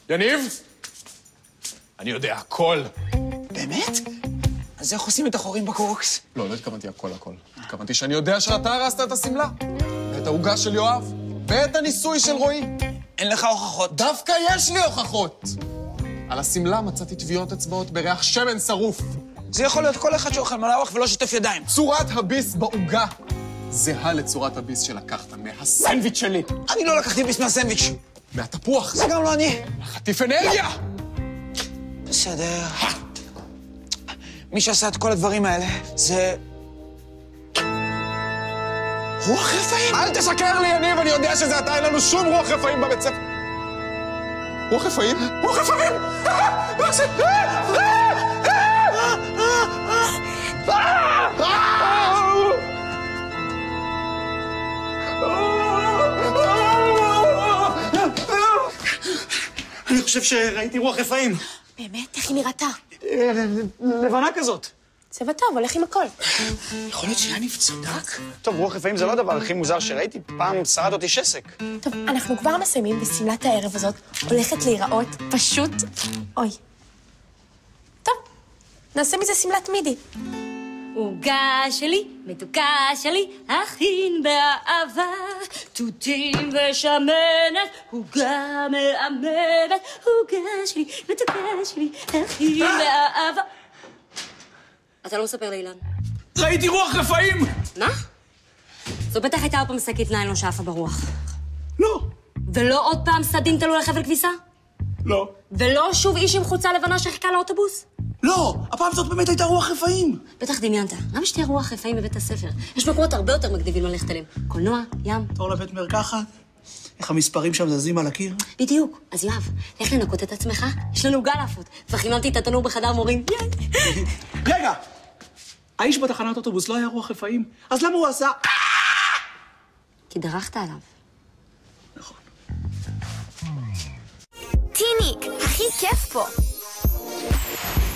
יניב? אני יודע הכל. באמת? אז איך עושים את החורים בקורקס? לא התכוונתי הכל. התכוונתי שאני יודע שאתה הרסת את הסמלה, ואת העוגה של יואב, ואת הניסוי של רועי. אין לך הוכחות. דווקא יש לי הוכחות. על הסמלה מצאתי טביעות אצבעות בריח שמן שרוף. זה יכול להיות כל אחד שאוכל מלאווח ולא שוטף ידיים. צורת הביס בעוגה זהה לצורת הביס שלקחת מהסנדוויץ' שלי. אני לא לקחתי ביס מהסנדוויץ'. מהתפוח. זה גם לא אני. חטיף אנרגיה! בסדר. מי שעשה את כל הדברים האלה זה... רוח רפאים! אל תשקר לי, יניב, אני יודע שזה אתה, אין לנו שום רוח רפאים בבית ספר. רוח רפאים? רוח רפאים! אני חושב שראיתי רוח רפאים. באמת? איך היא נראתה? לבנה כזאת. צבע טוב, הולך עם הכל. יכול להיות שיניב צדק? טוב, רוח רפאים זה לא הדבר הכי מוזר שראיתי. פעם שרד אותי שסק. טוב, אנחנו כבר מסיימים, וסמלת הערב הזאת הולכת להיראות פשוט... אוי. טוב, נעשה מזה סמלת מידי. עוגה שלי, מתוקה שלי, הכין באהבה, תותים ושמנת, עוגה מאמנת, עוגה שלי, מתוקה שלי, הכין באהבה. אתה לא מספר לאילן. ראיתי רוח רפאים! מה? זו בטח הייתה עוד פעם שקית ניילון שעפה ברוח. לא. ולא עוד פעם סדין תלוי על חבל כביסה? לא. ולא שוב איש עם חולצה לבנה שחיכה לאוטובוס? לא, הפעם זאת באמת הייתה רוח רפאים. בטח דמיינת. למה שתהיה רוח רפאים בבית הספר? יש מקומות הרבה יותר מגניבים ללכת אליהם. קולנוע, ים. תור לבית מרקחת? איך המספרים שם זזים על הקיר? בדיוק. אז יואב, איך לנקות את עצמך? יש לנו גל להפות. וחיממתי את התנור בחדר מורים. רגע! האיש בתחנת אוטובוס לא היה רוח רפאים, אז למה הוא עשה... כי דרכת עליו. נכון. טיניק, הכי כיף פה.